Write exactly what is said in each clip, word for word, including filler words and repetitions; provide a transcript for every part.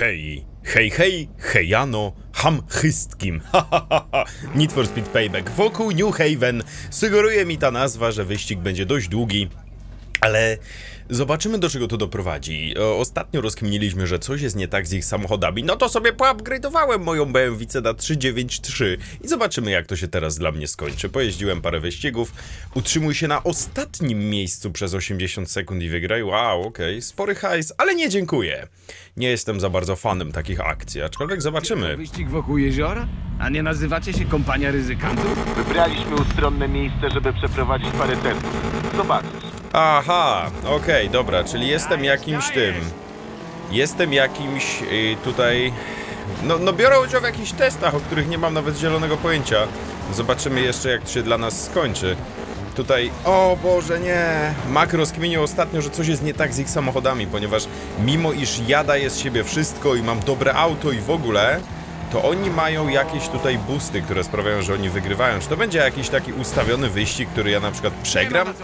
Hej, hej, hej, hejano, ham chystkim, ha, ha, ha, ha. Need for Speed Payback wokół New Haven. Sugeruje mi ta nazwa, że wyścig będzie dość długi, ale zobaczymy, do czego to doprowadzi. Ostatnio rozkminiliśmy, że coś jest nie tak z ich samochodami, no to sobie poupgrade'owałem moją B M W na trzysta dziewięćdziesiąt trzy i zobaczymy, jak to się teraz dla mnie skończy. Pojeździłem parę wyścigów, utrzymuj się na ostatnim miejscu przez osiemdziesiąt sekund i wygraj. Wow, okej, okay. Spory hajs, ale nie dziękuję. Nie jestem za bardzo fanem takich akcji, aczkolwiek zobaczymy. Wyścig wokół jeziora? A nie nazywacie się kompania ryzykantów? Wybraliśmy ustronne miejsce, żeby przeprowadzić parę testów. Zobaczysz. Aha, okej, okay, dobra, czyli jestem jakimś tym. Jestem jakimś yy, tutaj. No, no biorę udział w jakichś testach, o których nie mam nawet zielonego pojęcia. Zobaczymy jeszcze, jak to się dla nas skończy. Tutaj, o Boże, nie. Mac rozkminił ostatnio, że coś jest nie tak z ich samochodami, ponieważ mimo iż ja daję z siebie wszystko i mam dobre auto i w ogóle, to oni mają jakieś tutaj boosty, które sprawiają, że oni wygrywają. Czy to będzie jakiś taki ustawiony wyścig, który ja na przykład przegram?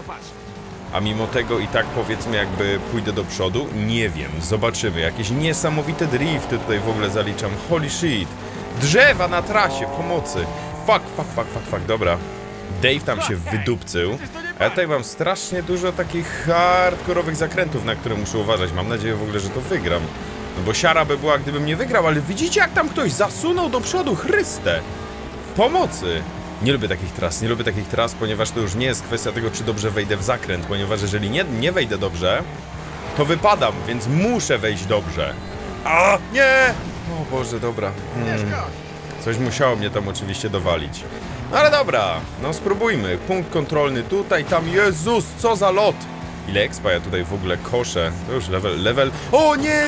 A mimo tego i tak, powiedzmy, jakby pójdę do przodu? Nie wiem, zobaczymy. Jakieś niesamowite drifty tutaj w ogóle zaliczam. Holy shit. Drzewa na trasie, pomocy. Fuck, fuck, fuck, fuck, fuck, dobra. Dave tam się wydupcył. A ja tutaj mam strasznie dużo takich hardkorowych zakrętów, na które muszę uważać. Mam nadzieję w ogóle, że to wygram. No bo siara by była, gdybym nie wygrał, ale widzicie, jak tam ktoś zasunął do przodu? Chryste. Pomocy. Nie lubię takich tras, nie lubię takich tras, ponieważ to już nie jest kwestia tego, czy dobrze wejdę w zakręt, ponieważ jeżeli nie, nie wejdę dobrze, to wypadam, więc muszę wejść dobrze. A nie! O Boże, dobra. Hmm. Coś musiało mnie tam oczywiście dowalić. No ale dobra, no spróbujmy. Punkt kontrolny tutaj, tam, Jezus, co za lot! Ile expa ja tutaj w ogóle koszę. To już level, level... O nie!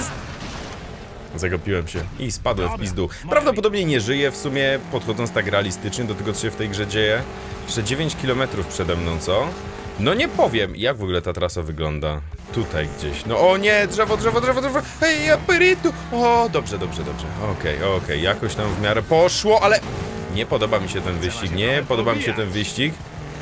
Zagapiłem się i spadłem w pizdu. Prawdopodobnie nie żyję w sumie, podchodząc tak realistycznie do tego, co się w tej grze dzieje. Jeszcze dziewięć kilometrów przede mną, co? No nie powiem, jak w ogóle ta trasa wygląda. Tutaj gdzieś. No o nie, drzewo, drzewo, drzewo, drzewo. Hej, aperitu. O, dobrze, dobrze, dobrze. Okej, okay, okej, okay. Jakoś tam w miarę poszło, ale... Nie podoba mi się ten wyścig, nie podoba mi się ten wyścig.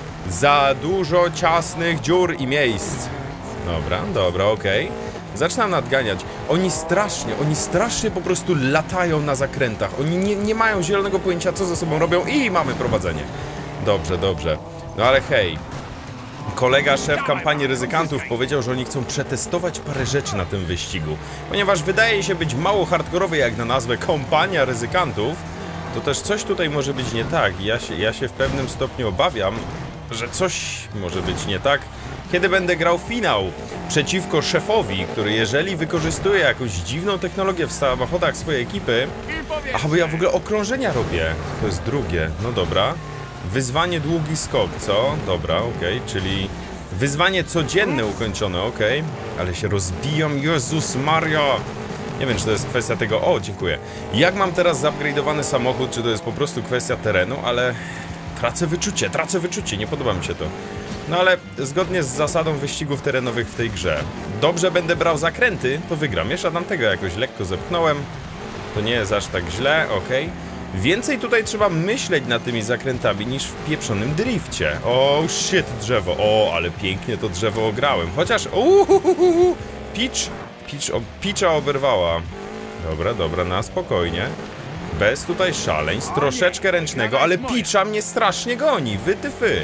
Za dużo ciasnych dziur i miejsc. Dobra, dobra, okej. Okay. Zaczynam nadganiać. Oni strasznie, oni strasznie po prostu latają na zakrętach. Oni nie, nie mają zielonego pojęcia, co ze sobą robią i mamy prowadzenie. Dobrze, dobrze. No ale hej. Kolega, szef kampanii ryzykantów powiedział, że oni chcą przetestować parę rzeczy na tym wyścigu. Ponieważ wydaje się być mało hardkorowy jak na nazwę kompania ryzykantów, to też coś tutaj może być nie tak. Ja się, ja się w pewnym stopniu obawiam, że coś może być nie tak, kiedy będę grał finał przeciwko szefowi, który jeżeli wykorzystuje jakąś dziwną technologię w samochodach swojej ekipy... A bo ja w ogóle okrążenia robię. To jest drugie. No dobra. Wyzwanie długi skok, co? Dobra, okej, okay. Czyli wyzwanie codzienne ukończone, okej. Okay. Ale się rozbijam, Jezus Mario! Nie wiem, czy to jest kwestia tego... O, dziękuję. Jak mam teraz zupgrade'owany samochód, czy to jest po prostu kwestia terenu, ale... Tracę wyczucie, tracę wyczucie, nie podoba mi się to. No ale zgodnie z zasadą wyścigów terenowych w tej grze, dobrze będę brał zakręty, to wygram. Jeszcze tam tego jakoś lekko zepchnąłem. To nie jest aż tak źle, okej. Okay. Więcej tutaj trzeba myśleć nad tymi zakrętami niż w pieprzonym drifcie. O, shit, drzewo. O, ale pięknie to drzewo ograłem. Chociaż, uhuhuhu, Peach, Peach, o, Peacha oberwała. Dobra, dobra, na spokojnie. Bez tutaj szaleństw, troszeczkę ręcznego, ale Peacha mnie strasznie goni, wytyfy.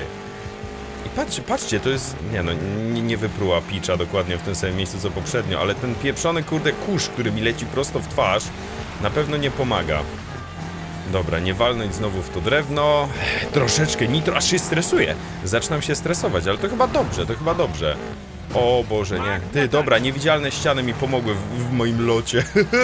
I patrzcie, patrzcie, to jest... Nie no, nie, nie wypruła Peacha dokładnie w tym samym miejscu co poprzednio, ale ten pieprzony, kurde, kurz, który mi leci prosto w twarz, na pewno nie pomaga. Dobra, nie walnąć znowu w to drewno. Troszeczkę nitro, aż się stresuję. Zaczynam się stresować, ale to chyba dobrze, to chyba dobrze. O Boże, nie. Ty, dobra, niewidzialne ściany mi pomogły w, w moim locie.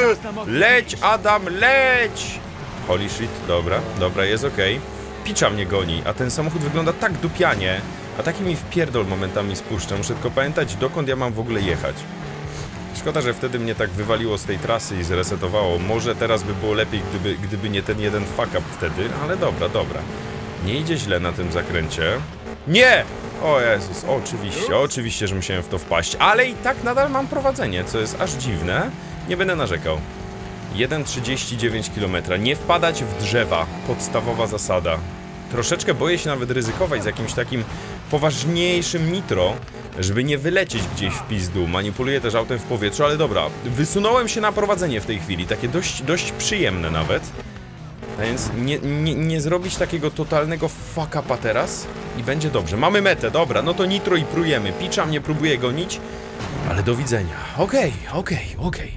Leć, Adam, leć! Holy shit, dobra, dobra, jest okej. Okay. Peacha mnie goni, a ten samochód wygląda tak dupianie, a taki mi wpierdol momentami spuszcza. Muszę tylko pamiętać, dokąd ja mam w ogóle jechać. Szkoda, że wtedy mnie tak wywaliło z tej trasy i zresetowało. Może teraz by było lepiej, gdyby, gdyby nie ten jeden fuck up wtedy, ale dobra, dobra. Nie idzie źle na tym zakręcie. Nie! O Jezus, oczywiście, oczywiście, że musiałem w to wpaść, ale i tak nadal mam prowadzenie, co jest aż dziwne. Nie będę narzekał. jeden przecinek trzydzieści dziewięć kilometrów. Nie wpadać w drzewa. Podstawowa zasada. troszeczkę boję się nawet ryzykować z jakimś takim poważniejszym nitro, żeby nie wylecieć gdzieś w pizdu. Manipuluję też autem w powietrzu, ale dobra. Wysunąłem się na prowadzenie w tej chwili, takie dość, dość przyjemne nawet. A więc nie, nie, nie zrobić takiego totalnego fuck upa teraz i będzie dobrze. Mamy metę, dobra, no to nitro i prujemy. Picza mnie próbuje gonić, ale do widzenia. Okej, okay, okej, okay, okej.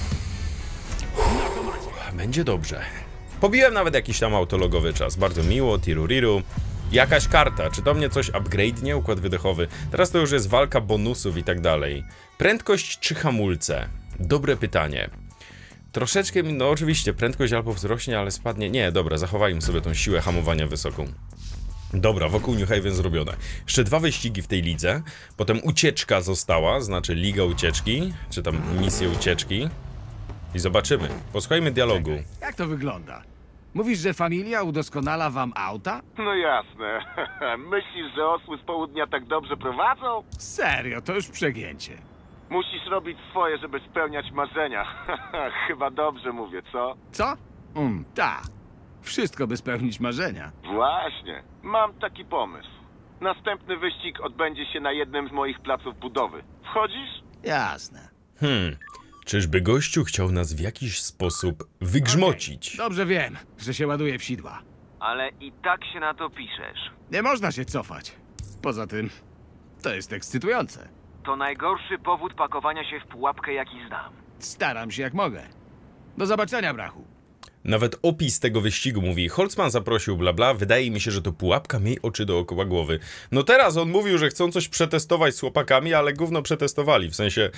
Okay. Będzie dobrze. Pobiłem nawet jakiś tam autologowy czas. Bardzo miło, tiruriru. Jakaś karta, czy to mnie coś upgrade'nie? Układ wydechowy. Teraz to już jest walka bonusów i tak dalej. Prędkość czy hamulce? Dobre pytanie. Troszeczkę mi, no oczywiście, prędkość albo wzrośnie, ale spadnie. Nie, dobra, zachowajmy sobie tą siłę hamowania wysoką. Dobra, wokół New Haven zrobione. Jeszcze dwa wyścigi w tej lidze. Potem ucieczka została, znaczy Liga Ucieczki, czy tam misja ucieczki. I zobaczymy. Posłuchajmy dialogu. Czekaj, jak to wygląda? Mówisz, że familia udoskonala wam auta? No jasne. Myślisz, że osły z południa tak dobrze prowadzą? Serio, to już przegięcie. Musisz robić swoje, żeby spełniać marzenia. Chyba dobrze mówię, co? Co? Mm, ta. Wszystko, by spełnić marzenia. Właśnie. Mam taki pomysł. Następny wyścig odbędzie się na jednym z moich placów budowy. Wchodzisz? Jasne. Hmm. Czyżby gościu chciał nas w jakiś sposób wygrzmocić? Okay. Dobrze wiem, że się ładuje w sidła. Ale i tak się na to piszesz. Nie można się cofać. Poza tym, to jest ekscytujące. To najgorszy powód pakowania się w pułapkę, jaki znam. Staram się jak mogę. Do zobaczenia, brachu. Nawet opis tego wyścigu mówi: Holtzman zaprosił bla bla, wydaje mi się, że to pułapka, miej oczy dookoła głowy. No teraz on mówił, że chcą coś przetestować z chłopakami, ale gówno przetestowali, w sensie...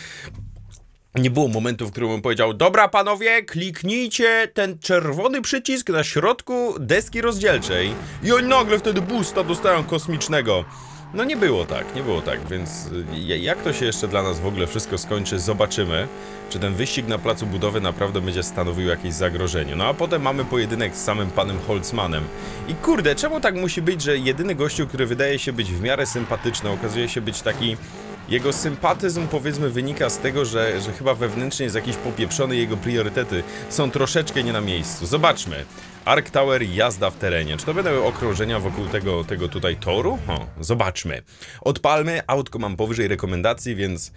Nie było momentu, w którym on powiedział: dobra panowie, kliknijcie ten czerwony przycisk na środku deski rozdzielczej i oni nagle wtedy boosta dostają kosmicznego. No nie było tak, nie było tak, więc jak to się jeszcze dla nas w ogóle wszystko skończy, zobaczymy, czy ten wyścig na placu budowy naprawdę będzie stanowił jakieś zagrożenie. No a potem mamy pojedynek z samym panem Holtzmanem. I kurde, czemu tak musi być, że jedyny gościu, który wydaje się być w miarę sympatyczny, okazuje się być taki... Jego sympatyzm, powiedzmy, wynika z tego, że, że chyba wewnętrznie jest jakiś popieprzony, jego priorytety są troszeczkę nie na miejscu. Zobaczmy. Ark Tower, jazda w terenie. Czy to będą okrążenia wokół tego, tego tutaj toru? O, zobaczmy. Odpalmy. Autko mam powyżej rekomendacji, więc...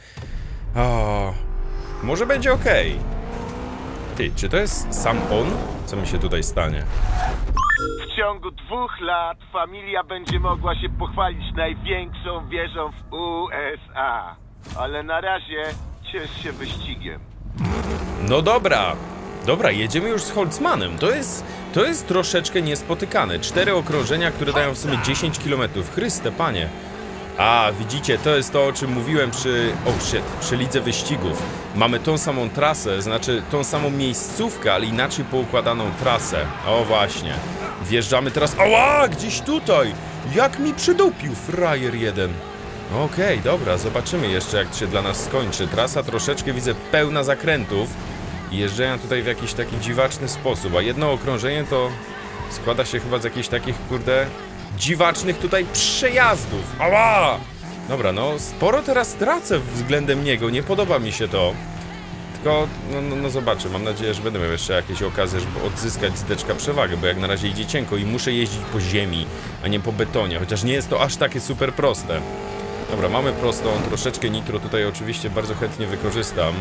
O, może będzie ok. Ty, czy to jest sam on? Co mi się tutaj stanie? W ciągu dwóch lat familia będzie mogła się pochwalić największą wieżą w U S A. Ale na razie ciesz się wyścigiem. No dobra. Dobra, jedziemy już z Holtzmanem. To jest, to jest troszeczkę niespotykane. Cztery okrążenia, które dają w sumie dziesięć kilometrów. Chryste, panie. A, widzicie, to jest to, o czym mówiłem przy... Oh shit, przy lidze wyścigów. Mamy tą samą trasę, znaczy tą samą miejscówkę, ale inaczej poukładaną trasę. O, właśnie. Wjeżdżamy teraz... Ała, gdzieś tutaj! Jak mi przydupił, frajer jeden. Okej, okay, dobra, zobaczymy jeszcze, jak to się dla nas skończy. Trasa troszeczkę, widzę, pełna zakrętów. I jeżdżają tutaj w jakiś taki dziwaczny sposób. A jedno okrążenie to składa się chyba z jakichś takich, kurde... dziwacznych tutaj przejazdów. Ała! Dobra, no sporo teraz tracę względem niego, nie podoba mi się to. Tylko, no, no, no zobaczę, mam nadzieję, że będę miał jeszcze jakieś okazje, żeby odzyskać zdeczka przewagę, bo jak na razie idzie cienko i muszę jeździć po ziemi, a nie po betonie, chociaż nie jest to aż takie super proste. Dobra, mamy prostą, troszeczkę nitro tutaj oczywiście bardzo chętnie wykorzystam.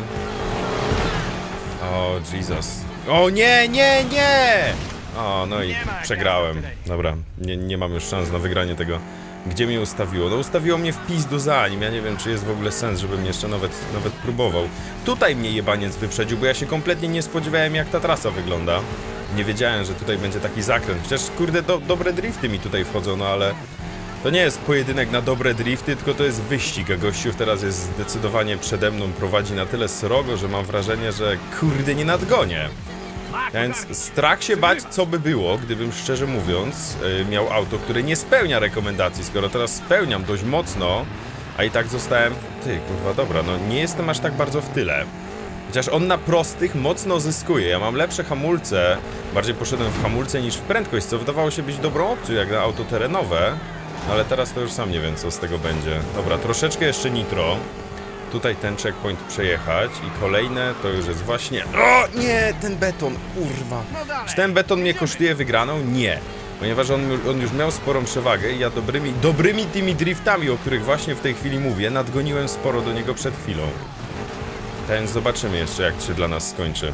O, Jesus. O nie, nie, nie! O, no i przegrałem. Dobra, nie, nie mam już szans na wygranie tego. Gdzie mnie ustawiło? No ustawiło mnie w pizdu za nim. Ja nie wiem, czy jest w ogóle sens, żebym jeszcze nawet, nawet próbował. Tutaj mnie jebaniec wyprzedził, bo ja się kompletnie nie spodziewałem, jak ta trasa wygląda. Nie wiedziałem, że tutaj będzie taki zakręt. Chociaż, kurde, do, dobre drifty mi tutaj wchodzą, no ale... To nie jest pojedynek na dobre drifty, tylko to jest wyścig, a gościów teraz jest zdecydowanie przede mną, prowadzi na tyle srogo, że mam wrażenie, że kurde nie nadgonię. Więc strach się bać, co by było, gdybym szczerze mówiąc yy, miał auto, które nie spełnia rekomendacji, skoro teraz spełniam dość mocno, a i tak zostałem... Ty, kurwa, dobra, no nie jestem aż tak bardzo w tyle. Chociaż on na prostych mocno zyskuje. Ja mam lepsze hamulce, bardziej poszedłem w hamulce niż w prędkość, co wydawało się być dobrą opcją jak na auto terenowe, no ale teraz to już sam nie wiem, co z tego będzie. Dobra, troszeczkę jeszcze nitro. Tutaj ten checkpoint przejechać i kolejne to już jest właśnie... O nie, ten beton, kurwa. Czy ten beton mnie kosztuje wygraną? Nie. ponieważ on, on już miał sporą przewagę i ja dobrymi, dobrymi tymi driftami, o których właśnie w tej chwili mówię, nadgoniłem sporo do niego przed chwilą. Więc zobaczymy jeszcze, jak się dla nas skończy.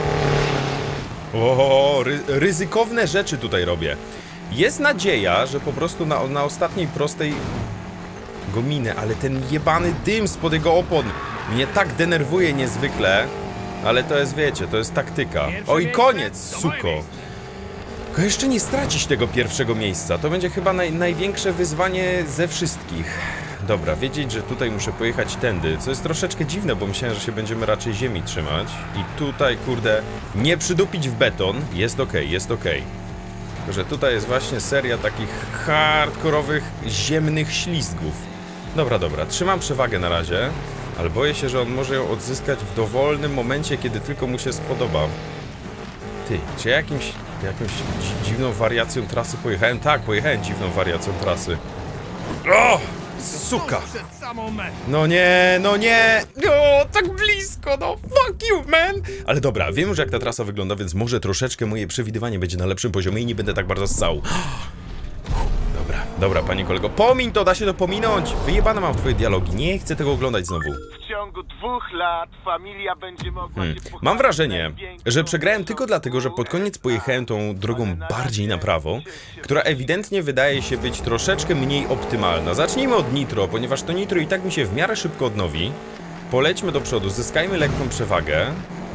O, ry ryzykowne rzeczy tutaj robię. Jest nadzieja, że po prostu na, na ostatniej prostej go minę, ale ten jebany dym spod jego opon mnie tak denerwuje niezwykle. Ale to jest, wiecie, to jest taktyka. O i koniec, suko. Tylko jeszcze nie stracić tego pierwszego miejsca. To będzie chyba naj, największe wyzwanie ze wszystkich. Dobra, wiedzieć, że tutaj muszę pojechać tędy, co jest troszeczkę dziwne, bo myślałem, że się będziemy raczej ziemi trzymać. I tutaj, kurde, nie przydupić w beton. Jest okej, jest okej. Tylko że tutaj jest właśnie seria takich hardkorowych, ziemnych ślizgów. Dobra, dobra, trzymam przewagę na razie, ale boję się, że on może ją odzyskać w dowolnym momencie, kiedy tylko mu się spodoba. Ty, czy ja jakimś, jakąś dzi dziwną wariacją trasy pojechałem? Tak, pojechałem dziwną wariacją trasy. O! Suka! No nie, no nie! No, tak blisko, no fuck you, man! Ale dobra, wiem już jak ta trasa wygląda, więc może troszeczkę moje przewidywanie będzie na lepszym poziomie i nie będę tak bardzo ssał. Dobra, dobra, panie kolego, pomiń to, da się to pominąć! Wyjebane mam w twoje dialogi, nie chcę tego oglądać znowu. W ciągu dwóch lat familia będzie mogła Hmm. się pochwalić Mam wrażenie, największą że przegrałem tylko wieżą dlatego, że pod koniec pojechałem tą drogą bardziej na prawo, która ewidentnie wydaje się być troszeczkę mniej optymalna. Zacznijmy od nitro, ponieważ to nitro i tak mi się w miarę szybko odnowi. Polećmy do przodu, zyskajmy lekką przewagę.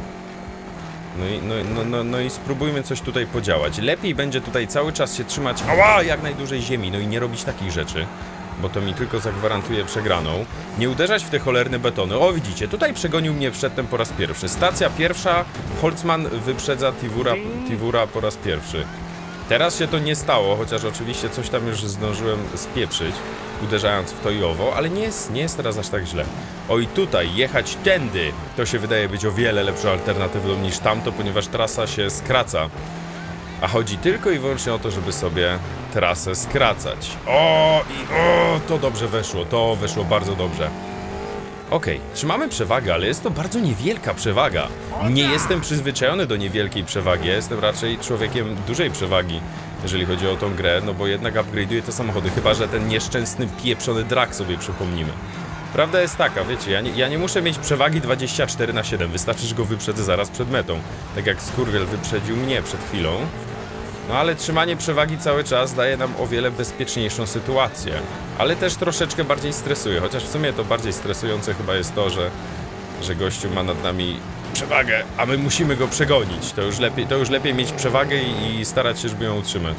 No i, no, no, no, no i spróbujmy coś tutaj podziałać. Lepiej będzie tutaj cały czas się trzymać, ała, jak najdłużej ziemi, no i nie robić takich rzeczy, bo to mi tylko zagwarantuje przegraną. Nie uderzać w te cholerne betony. O, widzicie, tutaj przegonił mnie przedtem po raz pierwszy. Stacja pierwsza, Holtzman wyprzedza Tivura, Tivura po raz pierwszy. Teraz się to nie stało, chociaż oczywiście coś tam już zdążyłem spieprzyć, uderzając w to i owo, ale nie jest, nie jest teraz aż tak źle. O i tutaj, jechać tędy, to się wydaje być o wiele lepszą alternatywą niż tamto, ponieważ trasa się skraca. A chodzi tylko i wyłącznie o to, żeby sobie trasę skracać. O, i o, to dobrze weszło, to weszło bardzo dobrze. Okej, okay, trzymamy przewagę, ale jest to bardzo niewielka przewaga. Nie jestem przyzwyczajony do niewielkiej przewagi, ja jestem raczej człowiekiem dużej przewagi, jeżeli chodzi o tą grę, no bo jednak upgrade'uję te samochody, chyba że ten nieszczęsny, pieprzony drag sobie przypomnimy. Prawda jest taka, wiecie, ja nie, ja nie muszę mieć przewagi dwadzieścia cztery na siedem, wystarczy, że go wyprzedzę zaraz przed metą. Tak jak skurwiel wyprzedził mnie przed chwilą. No ale trzymanie przewagi cały czas daje nam o wiele bezpieczniejszą sytuację. Ale też troszeczkę bardziej stresuje, chociaż w sumie to bardziej stresujące chyba jest to, że, że gościu ma nad nami przewagę, a my musimy go przegonić. To już lepiej, to już lepiej mieć przewagę i, i starać się, żeby ją utrzymać.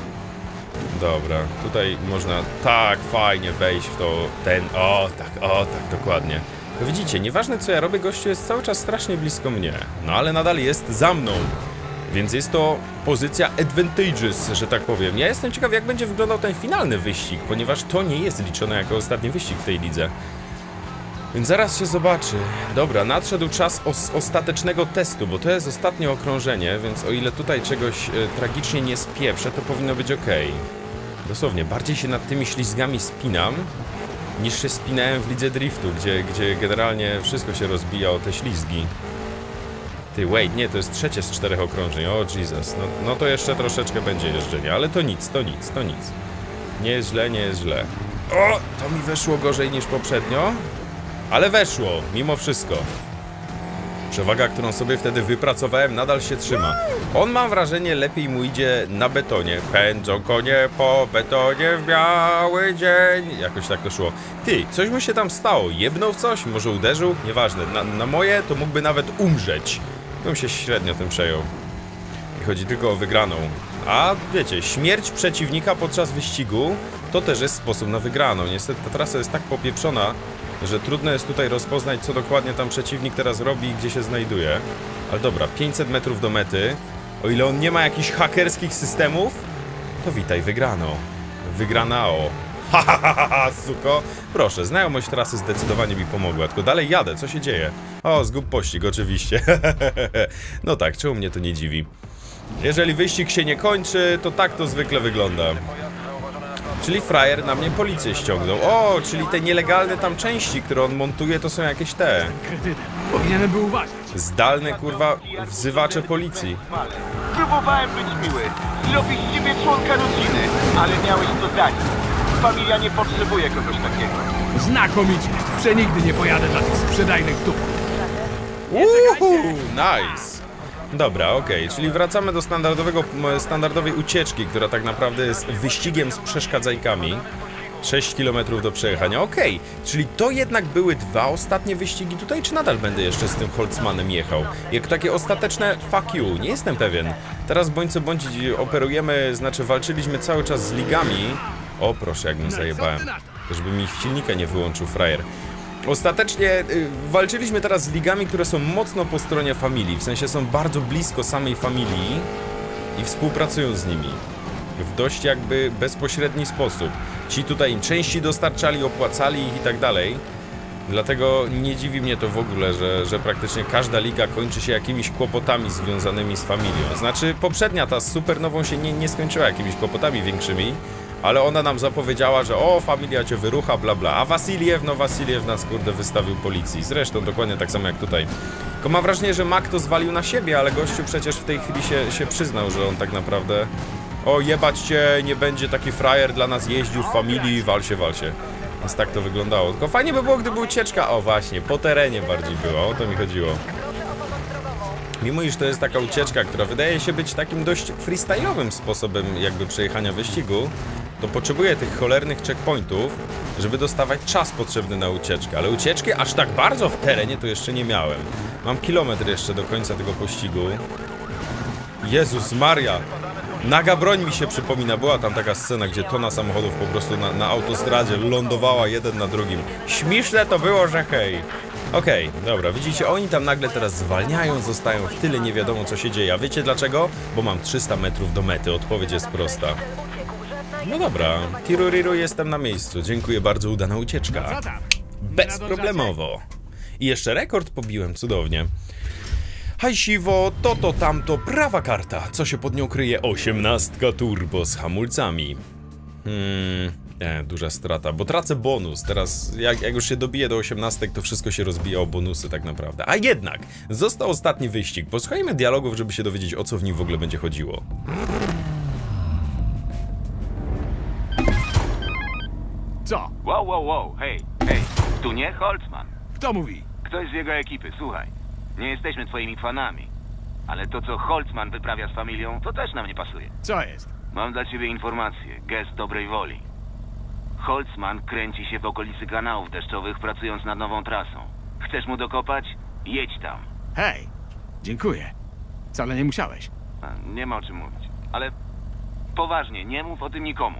Dobra, tutaj można tak fajnie wejść w to, ten, o tak, o tak, dokładnie. No widzicie, nieważne co ja robię, gościu jest cały czas strasznie blisko mnie, no ale nadal jest za mną. Więc jest to pozycja advantageous, że tak powiem. Ja jestem ciekaw, jak będzie wyglądał ten finalny wyścig, ponieważ to nie jest liczone jako ostatni wyścig w tej lidze. Więc zaraz się zobaczy. Dobra, nadszedł czas os ostatecznego testu, bo to jest ostatnie okrążenie, więc o ile tutaj czegoś e, tragicznie nie spieprzę, to powinno być ok. Dosłownie, bardziej się nad tymi ślizgami spinam, niż się spinałem w lidze driftu, gdzie, gdzie generalnie wszystko się rozbija o te ślizgi. Ty, wait, nie, to jest trzecie z czterech okrążeń, o Jesus, no, no to jeszcze troszeczkę będzie jeżdżenia, ale to nic, to nic, to nic. Nie jest źle, nie jest źle. O, to mi weszło gorzej niż poprzednio, ale weszło, mimo wszystko. Przewaga, którą sobie wtedy wypracowałem, nadal się trzyma. On, mam wrażenie, lepiej mu idzie na betonie. Pędzą konie po betonie w biały dzień. Jakoś tak to szło. Ty, coś mu się tam stało, jebnął w coś, może uderzył, nieważne. Na, na moje to mógłby nawet umrzeć. Bym się średnio tym przejął. I chodzi tylko o wygraną. A wiecie, śmierć przeciwnika podczas wyścigu to też jest sposób na wygraną. Niestety ta trasa jest tak popieprzona, że trudno jest tutaj rozpoznać, co dokładnie tam przeciwnik teraz robi i gdzie się znajduje. Ale dobra, pięćset metrów do mety. O ile on nie ma jakichś hakerskich systemów, to witaj wygrano. Wygranao. Ha ha ha ha, suko. Proszę, znajomość trasy zdecydowanie mi pomogła, tylko dalej jadę, co się dzieje? O, zgub pościg, oczywiście. No tak, czemu mnie to nie dziwi? Jeżeli wyścig się nie kończy, to tak to zwykle wygląda. Czyli frajer na mnie policję ściągnął. O, czyli te nielegalne tam części, które on montuje, to są jakieś te... Kretynem. Powinienem był uważać. Zdalne, kurwa, wzywacze policji. Próbowałem być miły. Zrobić z ciebie członka rodziny, ale miałeś to za nic. Familia nie potrzebuje kogoś takiego. Znakomicie. Przenigdy nie pojadę dla tych sprzedajnych dup. Uhu, nice. Dobra, okej, czyli wracamy do standardowego, standardowej ucieczki, która tak naprawdę jest wyścigiem z przeszkadzajkami. sześć kilometrów do przejechania, okej. Czyli to jednak były dwa ostatnie wyścigi tutaj, czy nadal będę jeszcze z tym Holtzmanem jechał? Jak takie ostateczne fuck you, nie jestem pewien. Teraz bądź co bądź operujemy, znaczy walczyliśmy cały czas z ligami. O, proszę, jak mi zajebałem. To żeby mi silnika nie wyłączył frajer. Ostatecznie y, walczyliśmy teraz z ligami, które są mocno po stronie familii. W sensie są bardzo blisko samej familii i współpracują z nimi w dość jakby bezpośredni sposób. Ci tutaj im części dostarczali, opłacali ich i tak dalej. Dlatego nie dziwi mnie to w ogóle, że, że praktycznie każda liga kończy się jakimiś kłopotami związanymi z familią. Znaczy poprzednia ta z Supernową się nie, nie skończyła jakimiś kłopotami większymi, ale ona nam zapowiedziała, że o, familia cię wyrucha, bla bla. A Wasiliew, no Wasiliew nas kurde wystawił policji. Zresztą dokładnie tak samo jak tutaj. Tylko mam wrażenie, że Mac to zwalił na siebie, ale gościu przecież w tej chwili się, się przyznał, że on tak naprawdę... O, jebać cię, nie będzie taki frajer dla nas jeździł w familii, wal się, wal się. Więc tak to wyglądało. Tylko fajnie by było, gdyby ucieczka, o właśnie, po terenie bardziej była, o to mi chodziło. Mimo iż to jest taka ucieczka, która wydaje się być takim dość freestyle'owym sposobem jakby przejechania wyścigu, to potrzebuję tych cholernych checkpointów, żeby dostawać czas potrzebny na ucieczkę. Ale ucieczki aż tak bardzo w terenie to jeszcze nie miałem. Mam kilometr jeszcze do końca tego pościgu. Jezus Maria! Naga broń mi się przypomina, była tam taka scena, gdzie tona samochodów po prostu na, na autostradzie lądowała jeden na drugim. Śmieszne to było, że hej. Okej, okay, dobra, widzicie, oni tam nagle teraz zwalniają, zostają w tyle, nie wiadomo co się dzieje. A wiecie dlaczego? Bo mam trzysta metrów do mety, odpowiedź jest prosta. No dobra, tiruriru, jestem na miejscu, dziękuję bardzo, udana ucieczka. Bezproblemowo. I jeszcze rekord pobiłem, cudownie. Hajsiwo, to to tamto, prawa karta. Co się pod nią kryje? Osiemnastka turbo z hamulcami. Hmm, nie, duża strata, bo tracę bonus. Teraz, jak, jak już się dobiję do osiemnastek, to wszystko się rozbija o bonusy tak naprawdę. A jednak, został ostatni wyścig. Posłuchajmy dialogów, żeby się dowiedzieć, o co w nim w ogóle będzie chodziło. Co? Wow, wow, wow, hej, hej, tu nie Holtzman. Kto mówi? Ktoś z jego ekipy, słuchaj. Nie jesteśmy twoimi fanami, ale to co Holtzman wyprawia z familią, to też nam nie pasuje. Co jest? Mam dla ciebie informację, gest dobrej woli. Holtzman kręci się w okolicy kanałów deszczowych, pracując nad nową trasą. Chcesz mu dokopać? Jedź tam. Hej, dziękuję. Wcale nie musiałeś. A, nie ma o czym mówić, ale poważnie, nie mów o tym nikomu.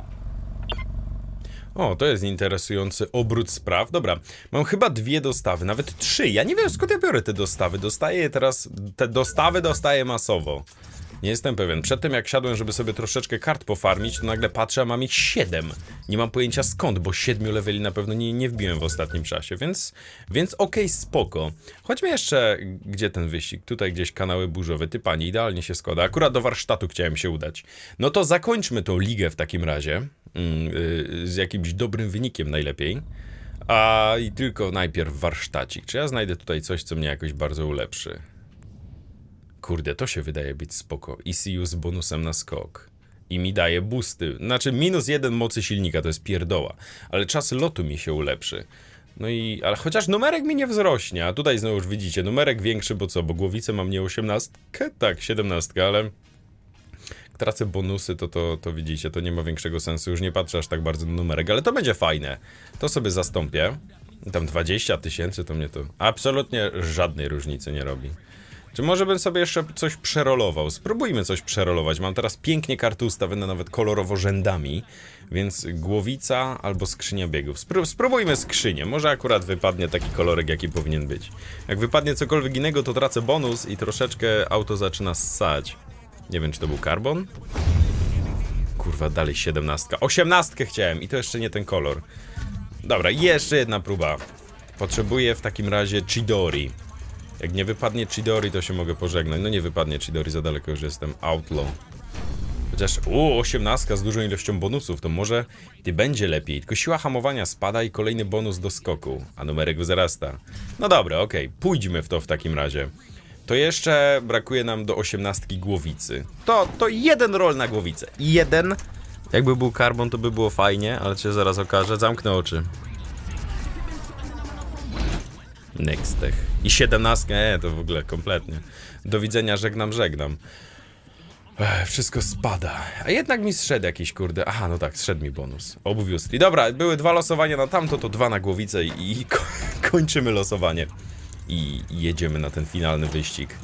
O, to jest interesujący obrót spraw. Dobra, mam chyba dwie dostawy, nawet trzy. Ja nie wiem, skąd ja biorę te dostawy. Dostaję je teraz, te dostawy dostaję masowo. Nie jestem pewien. Przed tym jak siadłem, żeby sobie troszeczkę kart pofarmić, to nagle patrzę, a mam ich siedem. Nie mam pojęcia skąd, bo siedmiu leveli na pewno nie, nie wbiłem w ostatnim czasie, więc, więc okej, okay, spoko. Chodźmy jeszcze, gdzie ten wyścig? Tutaj gdzieś kanały burzowe. Ty pani, idealnie się składa. Akurat do warsztatu chciałem się udać. No to zakończmy tą ligę w takim razie. Yy, z jakimś dobrym wynikiem najlepiej. A i tylko najpierw warsztacik. Czy ja znajdę tutaj coś, co mnie jakoś bardzo ulepszy? Kurde, to się wydaje być spoko. E C U z bonusem na skok. I mi daje boosty. Znaczy minus jeden mocy silnika, to jest pierdoła. Ale czas lotu mi się ulepszy. No i... ale chociaż numerek mi nie wzrośnie. A tutaj znowu już widzicie, numerek większy, bo co? Bo głowicę mam nie osiemnastkę? Tak, siedemnastkę, ale... tracę bonusy, to, to, to widzicie, to nie ma większego sensu. Już nie patrzę aż tak bardzo na numerek, ale to będzie fajne. To sobie zastąpię. Tam dwadzieścia tysięcy to mnie to absolutnie żadnej różnicy nie robi. Czy może bym sobie jeszcze coś przerolował? Spróbujmy coś przerolować. Mam teraz pięknie karty ustawione nawet kolorowo rzędami, więc głowica albo skrzynia biegów. Spró spróbujmy skrzynię. Może akurat wypadnie taki kolorek, jaki powinien być. Jak wypadnie cokolwiek innego, to tracę bonus i troszeczkę auto zaczyna ssać. Nie wiem, czy to był karbon? Kurwa, dalej siedemnastka. osiemnastkę chciałem i to jeszcze nie ten kolor. Dobra, jeszcze jedna próba. Potrzebuję w takim razie Chidori. Jak nie wypadnie Chidori, to się mogę pożegnać. No nie wypadnie Chidori, za daleko już jestem. Outlaw. Chociaż, u, osiemnastka z dużą ilością bonusów, to może ty będzie lepiej. Tylko siła hamowania spada i kolejny bonus do skoku, a numerek wzrasta. No dobra, okej, okay. Pójdźmy w to w takim razie. to jeszcze brakuje nam do osiemnastki głowicy. To, to jeden roll na głowicę. Jeden. Jakby był karbon, to by było fajnie, ale się zaraz okaże. Zamknę oczy. Next tech. I siedemnastkę, nie, to w ogóle kompletnie. Do widzenia, żegnam, żegnam. Ech, wszystko spada. A jednak mi zszedł jakiś, kurde. Aha, no tak, zszedł mi bonus. Obviously. Dobra, były dwa losowania na tamto, to dwa na głowicę i, i ko kończymy losowanie. I jedziemy na ten finalny wyścig.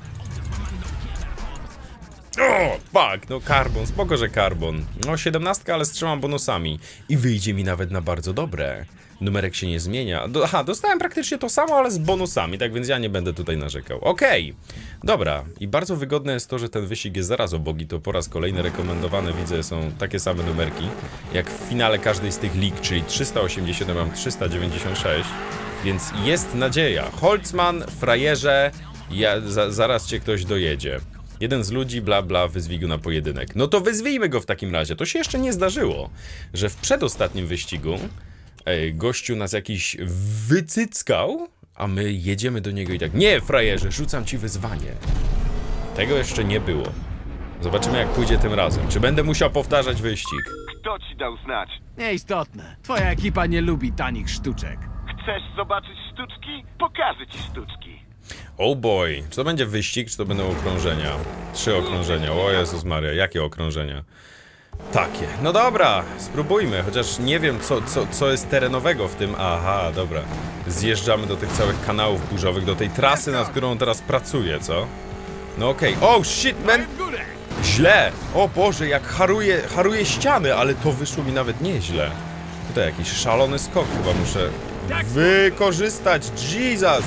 O, fuck, no karbon, spoko, że karbon. No siedemnastka, ale z trzema bonusami. I wyjdzie mi nawet na bardzo dobre. Numerek się nie zmienia. Do, aha, dostałem praktycznie to samo, ale z bonusami, tak więc ja nie będę tutaj narzekał. Okej, okay. Dobra. I bardzo wygodne jest to, że ten wyścig jest zaraz obok i to po raz kolejny rekomendowane, widzę, są takie same numerki, jak w finale każdej z tych lig, czyli trzysta osiemdziesiąt, mam trzysta dziewięćdziesiąt sześć, więc jest nadzieja. Holtzman, frajerze, ja, za, zaraz cię ktoś dojedzie. Jeden z ludzi, bla bla, wyzwij go na pojedynek. No to wyzwijmy go w takim razie. To się jeszcze nie zdarzyło, że w przedostatnim wyścigu ej, gościu nas jakiś wycyckał, a my jedziemy do niego i tak: nie, frajerze, rzucam ci wyzwanie. Tego jeszcze nie było. Zobaczymy, jak pójdzie tym razem. Czy będę musiał powtarzać wyścig? Kto ci dał znać? Nieistotne. Twoja ekipa nie lubi tanich sztuczek. Chcesz zobaczyć sztuczki? Pokażę ci sztuczki. Oh boy. Czy to będzie wyścig, czy to będą okrążenia? Trzy okrążenia. O Jezus Maria, jakie okrążenia? Takie. No dobra, spróbujmy, chociaż nie wiem, co, co, co jest terenowego w tym. Aha, dobra. Zjeżdżamy do tych całych kanałów burzowych, do tej trasy, nad którą teraz pracuję, co? No okej. Okay. Oh shit, man! Źle! O Boże, jak haruje, haruje ściany, ale to wyszło mi nawet nieźle. Tutaj jakiś szalony skok chyba muszę wykorzystać. Jesus!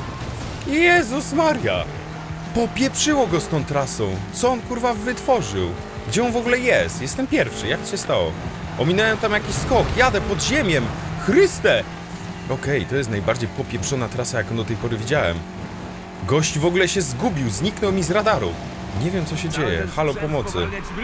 Jezus Maria! Popieprzyło go z tą trasą. Co on kurwa wytworzył? Gdzie on w ogóle jest? Jestem pierwszy, jak to się stało? Ominąłem tam jakiś skok, jadę pod ziemiem! Chryste! Okej, okay, to jest najbardziej popieprzona trasa, jaką do tej pory widziałem. Gość w ogóle się zgubił, zniknął mi z radaru. Nie wiem, co się dzieje. Halo, pomocy.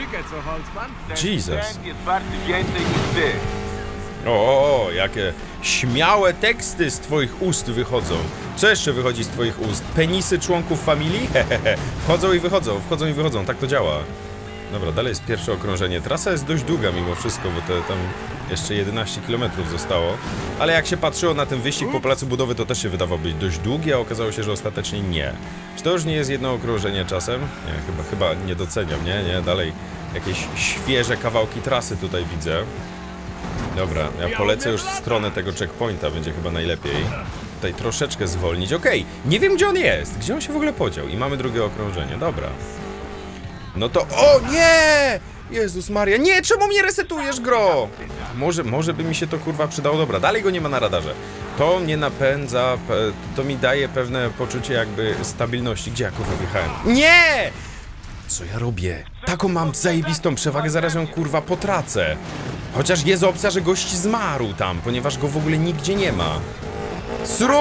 Jesus. Jest wart więcej niż ty. O, o, o, jakie śmiałe teksty z twoich ust wychodzą. Co jeszcze wychodzi z twoich ust? Penisy członków familii? Hehehe. Wchodzą i wychodzą, wchodzą i wychodzą, tak to działa. Dobra, dalej jest pierwsze okrążenie. Trasa jest dość długa mimo wszystko, bo to tam jeszcze jedenaście kilometrów zostało. Ale jak się patrzyło na ten wyścig po placu budowy, to też się wydawał być dość długi, a okazało się, że ostatecznie nie. Czy to już nie jest jedno okrążenie czasem? Nie, chyba, chyba nie doceniam, nie? Nie, dalej jakieś świeże kawałki trasy tutaj widzę. Dobra, ja polecę już w stronę tego checkpointa, będzie chyba najlepiej. Tutaj troszeczkę zwolnić. Okej, okay. Nie wiem, gdzie on jest, gdzie on się w ogóle podział. I mamy drugie okrążenie, dobra. No to... O nie! Jezus Maria, nie! Czemu mnie resetujesz, gro? Może, może by mi się to kurwa przydało. Dobra, dalej go nie ma na radarze. To mnie napędza, to mi daje pewne poczucie jakby stabilności. Gdzie ja kurwa wjechałem? Nie! Co ja robię? Taką mam zajebistą przewagę, zaraz ją kurwa potracę. Chociaż jest opcja, że gość zmarł tam, ponieważ go w ogóle nigdzie nie ma. Sru!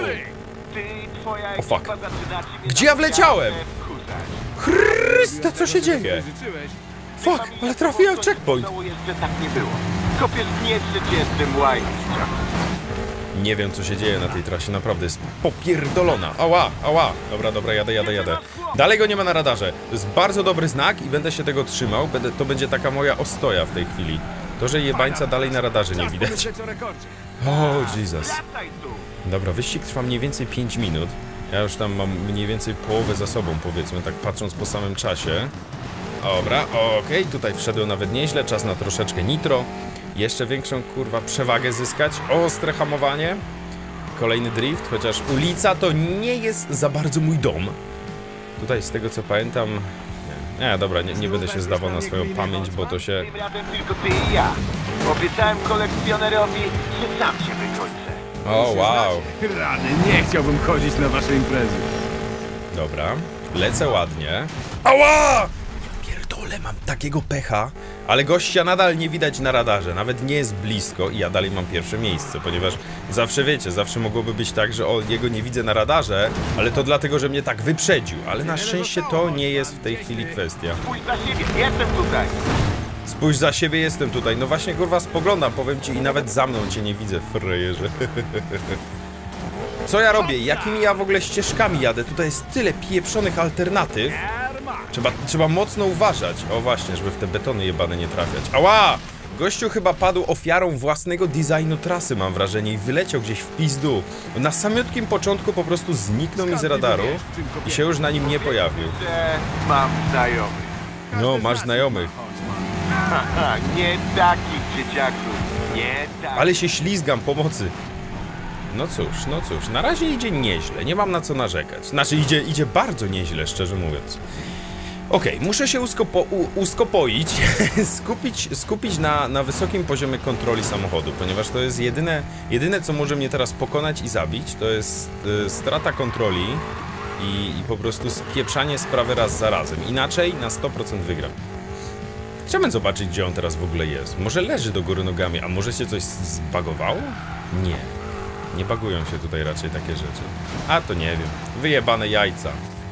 O fuck. Gdzie ja wleciałem? Chryste, co się dzieje? Fuck, ale trafiłem w checkpoint. Tak nie było. Kopiesz nie trzydziestym łajkiem. Nie wiem, co się dzieje na tej trasie, naprawdę jest popierdolona. Ała, ała. Dobra, dobra, jadę, jadę, jadę. Dalej go nie ma na radarze. To jest bardzo dobry znak i będę się tego trzymał. Będę, to będzie taka moja ostoja w tej chwili. To, że jebańca dalej na radarze nie widać. O, Jesus. Dobra, wyścig trwa mniej więcej pięć minut. Ja już tam mam mniej więcej połowę za sobą, powiedzmy, tak patrząc po samym czasie. Dobra, okej, okay, tutaj wszedłem nawet nieźle, czas na troszeczkę nitro. Jeszcze większą, kurwa, przewagę zyskać. Ostre hamowanie. Kolejny drift, chociaż ulica to nie jest za bardzo mój dom. Tutaj z tego, co pamiętam... Nie, nie dobra, nie, nie będę się zdawał na swoją pamięć, bo to się... Tylko ty i ja. Obiecałem kolekcjonerowi, że sam się wykończę. O, wow. Rany, nie chciałbym chodzić na wasze imprezy. Dobra, lecę ładnie. Ała! Pierdolę, mam takiego pecha. Ale gościa nadal nie widać na radarze, nawet nie jest blisko i ja dalej mam pierwsze miejsce, ponieważ zawsze wiecie, zawsze mogłoby być tak, że o, jego nie widzę na radarze, ale to dlatego, że mnie tak wyprzedził, ale na szczęście to nie jest w tej chwili kwestia. Spójrz za siebie, jestem tutaj. Spójrz za siebie, jestem tutaj. No właśnie, kurwa, spoglądam, powiem ci, i nawet za mną cię nie widzę, frajerze. Co ja robię? Jakimi ja w ogóle ścieżkami jadę? Tutaj jest tyle pieprzonych alternatyw. Trzeba, trzeba mocno uważać. O właśnie, żeby w te betony jebane nie trafiać. Ała! Gościu chyba padł ofiarą własnego designu trasy, mam wrażenie, i wyleciał gdzieś w pizdu. Na samiutkim początku po prostu zniknął mi z radaru i się już na nim nie pojawił. Że mam znajomych. No, masz znajomych. Haha, nie takich dzieciaków. Nie takich. Ale się ślizgam, pomocy. No cóż, no cóż, na razie idzie nieźle, nie mam na co narzekać. Znaczy idzie, idzie bardzo nieźle, szczerze mówiąc. Okej, okay, muszę się uskopo u, uskopoić, skupić, skupić na, na wysokim poziomie kontroli samochodu, ponieważ to jest jedyne, jedyne co może mnie teraz pokonać i zabić, to jest y, strata kontroli i, i po prostu spieprzanie sprawy raz za razem. Inaczej na sto procent wygram. Chciałbym zobaczyć, gdzie on teraz w ogóle jest. Może leży do góry nogami, a może się coś zbagowało? Nie. Nie bagują się tutaj raczej takie rzeczy. A to nie wiem. Wyjebane jajca.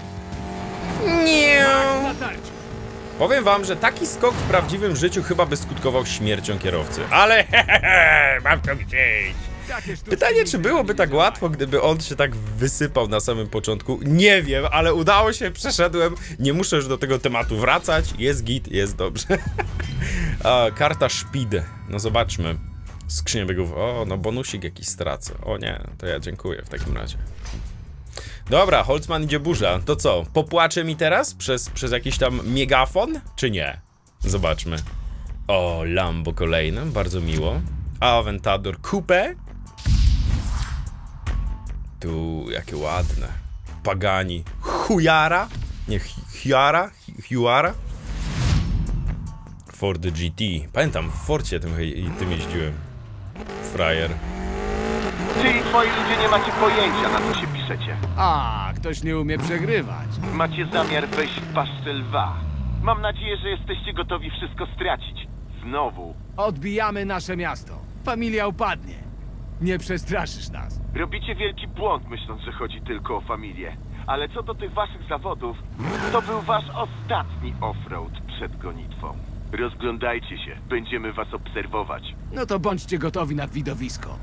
Nie. Powiem wam, że taki skok w prawdziwym życiu chyba by skutkował śmiercią kierowcy. Ale hehehe, mam to gdzieś. Pytanie, czy byłoby tak łatwo, gdyby on się tak wysypał na samym początku? Nie wiem, ale udało się, przeszedłem. Nie muszę już do tego tematu wracać. Jest git, jest dobrze. A, karta szpid. No zobaczmy. Skrzynię biegów. O, no bonusik jakiś stracę. O nie, to ja dziękuję w takim razie. Dobra, Holtzman idzie burza. To co, popłacze mi teraz przez, przez jakiś tam megafon, czy nie? Zobaczmy. O, Lambo kolejne, bardzo miło. Aventador Coupe. Tu, jakie ładne. Pagani. Huyara? Nie, Hyara? Hyara? Ford G T. Pamiętam, w Forcie tym, tym jeździłem. Frajer. Czyli twoi ludzie nie macie pojęcia, na co się piszecie. A, ktoś nie umie przegrywać. Macie zamiar wejść w paszczę lwa. Mam nadzieję, że jesteście gotowi wszystko stracić. Znowu. Odbijamy nasze miasto. Familia upadnie. Nie przestraszysz nas. Robicie wielki błąd, myśląc, że chodzi tylko o familię. Ale co do tych waszych zawodów, to był wasz ostatni offroad przed gonitwą. Rozglądajcie się, będziemy was obserwować. No to bądźcie gotowi na widowisko.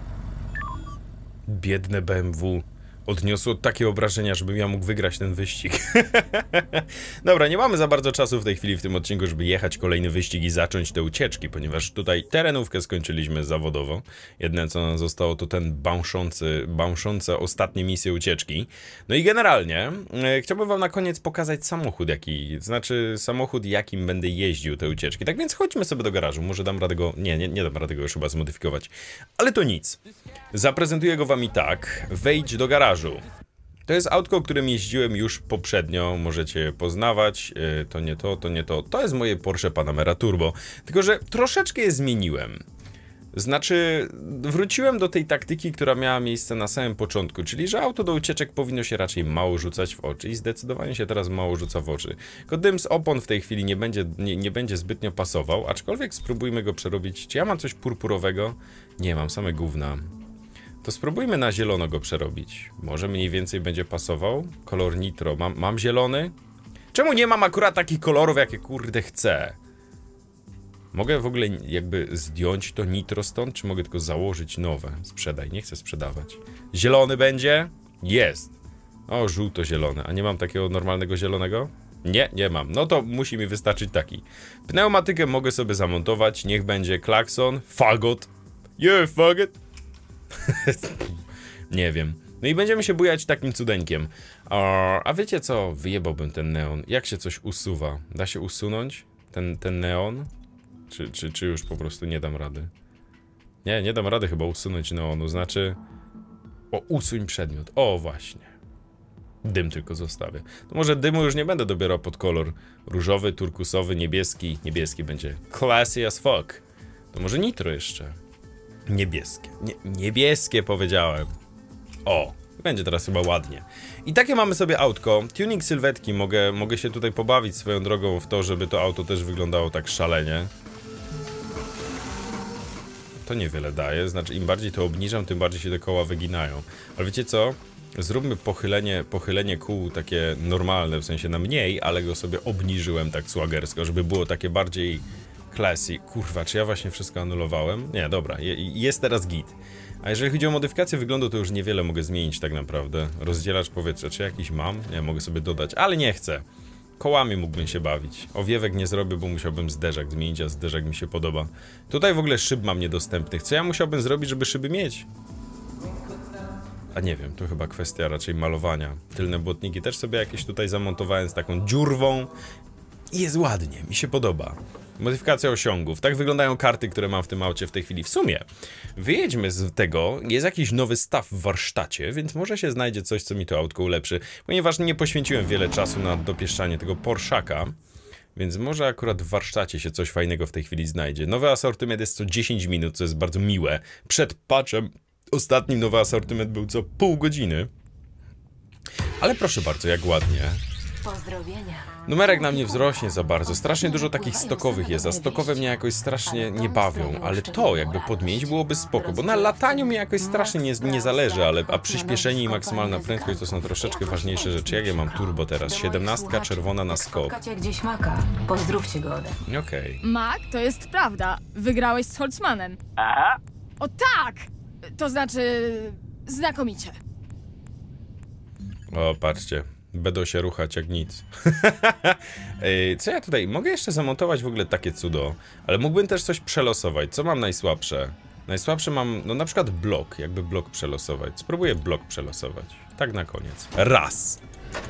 Biedne B M W odniosło takie obrażenia, żebym ja mógł wygrać ten wyścig. Dobra, nie mamy za bardzo czasu w tej chwili w tym odcinku, żeby jechać kolejny wyścig i zacząć te ucieczki, ponieważ tutaj terenówkę skończyliśmy zawodowo. Jedyne co nam zostało to ten bąszący, bąszące ostatnie misje ucieczki. No i generalnie e, chciałbym wam na koniec pokazać samochód, jaki, znaczy samochód, jakim będę jeździł te ucieczki. Tak więc chodźmy sobie do garażu, może dam radę go, nie, nie, nie dam rady go już chyba zmodyfikować. Ale to nic. Zaprezentuję go wam i tak. Wejdź do garażu. To jest autko, którym jeździłem już poprzednio, możecie je poznawać, to nie to, to nie to. To jest moje Porsche Panamera Turbo, tylko że troszeczkę je zmieniłem. Znaczy, wróciłem do tej taktyki, która miała miejsce na samym początku, czyli że auto do ucieczek powinno się raczej mało rzucać w oczy i zdecydowanie się teraz mało rzuca w oczy. Tylko dym z opon w tej chwili nie będzie, nie, nie będzie zbytnio pasował, aczkolwiek spróbujmy go przerobić. Czy ja mam coś purpurowego? Nie, mam same gówna. To spróbujmy na zielono go przerobić. Może mniej więcej będzie pasował. Kolor nitro. Mam, mam zielony? Czemu nie mam akurat takich kolorów, jakie kurde chcę? Mogę w ogóle jakby zdjąć to nitro stąd, czy mogę tylko założyć nowe? Sprzedaj, nie chcę sprzedawać. Zielony będzie? Jest. O, żółto-zielony. A nie mam takiego normalnego zielonego? Nie, nie mam. No to musi mi wystarczyć taki. Pneumatykę mogę sobie zamontować. Niech będzie klakson. Fagot. Yeah, fagot. Nie wiem. No i będziemy się bujać takim cudeńkiem. A, a wiecie co? Wyjebałbym ten neon. Jak się coś usuwa? Da się usunąć ten, ten neon? Czy, czy, czy już po prostu nie dam rady? Nie, nie dam rady chyba usunąć neonu. Znaczy... O, usuń przedmiot. O, właśnie. Dym tylko zostawię. To może dymu już nie będę dobierał pod kolor. Różowy, turkusowy, niebieski. Niebieski będzie classy as fuck. To może nitro jeszcze. Niebieskie. Nie, niebieskie powiedziałem. O, będzie teraz chyba ładnie. I takie mamy sobie autko. Tuning sylwetki. Mogę, mogę się tutaj pobawić swoją drogą w to, żeby to auto też wyglądało tak szalenie. To niewiele daje. Znaczy im bardziej to obniżam, tym bardziej się te koła wyginają. Ale wiecie co? Zróbmy pochylenie, pochylenie kół takie normalne, w sensie na mniej, ale go sobie obniżyłem tak słagersko, żeby było takie bardziej... Classy. Kurwa, czy ja właśnie wszystko anulowałem? Nie, dobra, je, jest teraz git. A jeżeli chodzi o modyfikację wyglądu, to już niewiele mogę zmienić tak naprawdę. Rozdzielacz powietrza, czy jakiś mam? Nie, mogę sobie dodać, ale nie chcę. Kołami mógłbym się bawić. Owiewek nie zrobię, bo musiałbym zderzak zmienić, a zderzak mi się podoba. Tutaj w ogóle szyb mam niedostępnych. Co ja musiałbym zrobić, żeby szyby mieć? A nie wiem, to chyba kwestia raczej malowania. Tylne błotniki też sobie jakieś tutaj zamontowałem z taką dziurwą. I jest ładnie, mi się podoba. Modyfikacja osiągów. Tak wyglądają karty, które mam w tym aucie w tej chwili. W sumie, wyjedźmy z tego. Jest jakiś nowy staw w warsztacie, więc może się znajdzie coś, co mi to autko ulepszy. Ponieważ nie poświęciłem wiele czasu na dopieszczanie tego Porszaka. Więc może akurat w warsztacie się coś fajnego w tej chwili znajdzie. Nowy asortyment jest co dziesięć minut, co jest bardzo miłe. Przed patchem ostatnim nowy asortyment był co pół godziny. Ale proszę bardzo, jak ładnie. Pozdrowienia. Numerek nam nie wzrośnie za bardzo, strasznie dużo takich stokowych jest, a stokowe mnie jakoś strasznie nie bawią, ale to jakby podmienić byłoby spoko, bo na lataniu mi jakoś strasznie nie, nie zależy, ale a przyspieszenie i maksymalna prędkość to są troszeczkę ważniejsze rzeczy. Jak ja mam turbo teraz? siedemnastka czerwona na skok. Szukacie gdzieś maka. Pozdrówcie go ode mnie. Okej. Okay. Mac, to jest prawda. Wygrałeś z Holtzmanem. Aha. O tak! To znaczy... znakomicie. O, patrzcie. Będą się ruchać jak nic. Ej, co ja tutaj... Mogę jeszcze zamontować w ogóle takie cudo, ale mógłbym też coś przelosować. Co mam najsłabsze? Najsłabsze mam, no na przykład blok. Jakby blok przelosować. Spróbuję blok przelosować. Tak na koniec. Raz.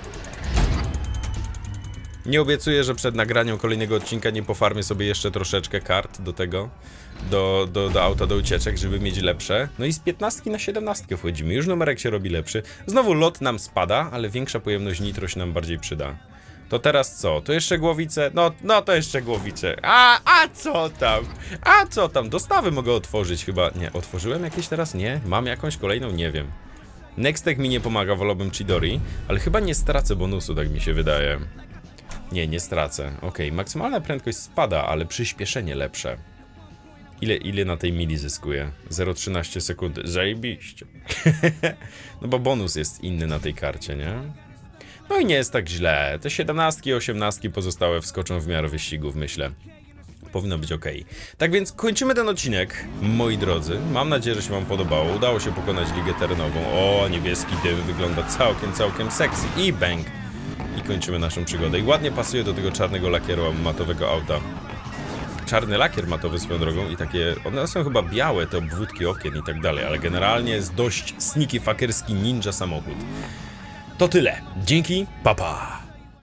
Nie obiecuję, że przed nagraniem kolejnego odcinka nie pofarmię sobie jeszcze troszeczkę kart do tego. Do, do, do auta do ucieczek, żeby mieć lepsze. No i z piętnastki na siedemnastkę wchodzimy. Już numerek się robi lepszy. Znowu lot nam spada, ale większa pojemność nitro się nam bardziej przyda. To teraz co? To jeszcze głowice? No, no to jeszcze głowice. A, a co tam? A co tam? Dostawy mogę otworzyć chyba. Nie, otworzyłem jakieś teraz? Nie? Mam jakąś kolejną? Nie wiem. Nextek mi nie pomaga, wolałbym Chidori, ale chyba nie stracę bonusu, tak mi się wydaje. Nie, nie stracę. Okej, okay. Maksymalna prędkość spada, ale przyspieszenie lepsze. Ile, ile na tej mili zyskuję? zero przecinek trzynaście sekundy. Zajebiście. No bo bonus jest inny na tej karcie, nie? No i nie jest tak źle. Te siedemnastki i osiemnastki pozostałe wskoczą w miarę wyścigów, myślę. Powinno być ok. Tak więc kończymy ten odcinek, moi drodzy. Mam nadzieję, że się wam podobało. Udało się pokonać ligę terenową. O, niebieski dym wygląda całkiem, całkiem sexy. I bang. I kończymy naszą przygodę. I ładnie pasuje do tego czarnego lakieru matowego auta. Czarny lakier matowy swoją drogą i takie... One są chyba białe, te obwódki okien i tak dalej, ale generalnie jest dość sneaky fuckerski ninja samochód. To tyle. Dzięki, pa pa!